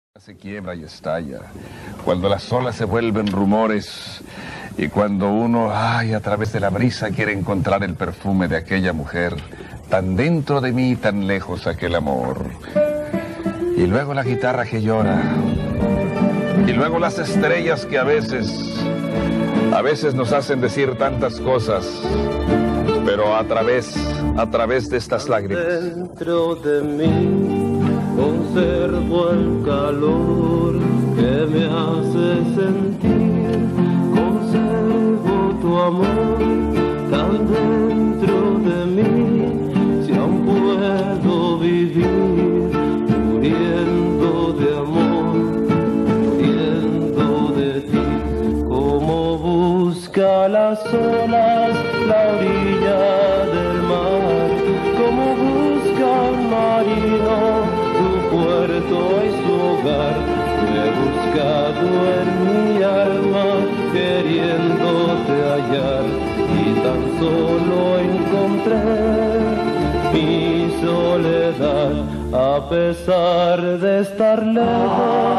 Se quiebra y estalla, cuando las olas se vuelven rumores y cuando uno, a través de la brisa quiere encontrar el perfume de aquella mujer, tan dentro de mí, tan lejos aquel amor. Y luego la guitarra que llora, y luego las estrellas que a veces nos hacen decir tantas cosas, pero a través de estas lágrimas. Dentro de mí conservo el calor que me hace sentir, conservo tu amor tan dentro de mí, si aún puedo vivir muriendo de amor, muriendo de ti, como busca las olas la orilla del mar, como busca un marino puerto y su hogar. He buscado en mi alma queriéndote hallar y tan solo encontré mi soledad, a pesar de estar lejos,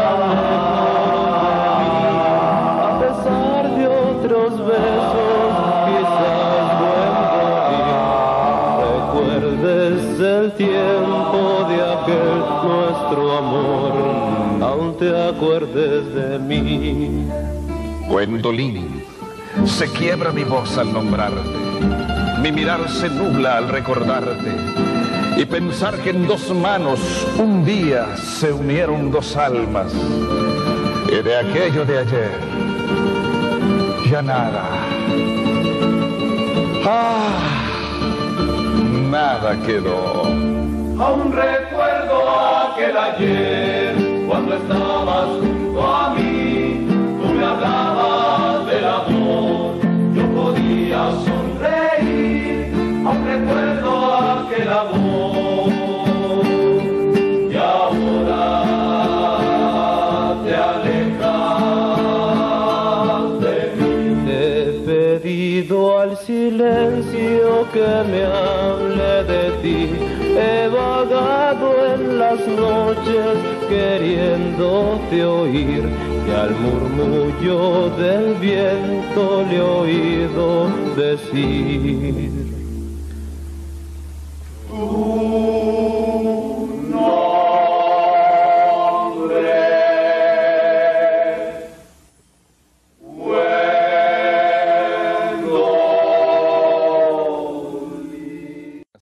a pesar de otros besos, quizás vuelvo a ir. Recuerdes el tiempo de aquel nuestro amor, aún te acuerdes de mí. Gwendolyn, se quiebra mi voz al nombrarte, mi mirar se nubla al recordarte y pensar que en dos manos un día se unieron dos almas y de aquello de ayer ya nada, nada quedó. Aún recuerdo aquel ayer, cuando estabas junto a mí, tú me hablabas del amor, yo podía sonreír. Aún recuerdo aquel amor, y ahora te alejas de mí. He pedido al silencio que me hable de ti. He vagado en las noches queriéndote oír y al murmullo del viento le he oído decir.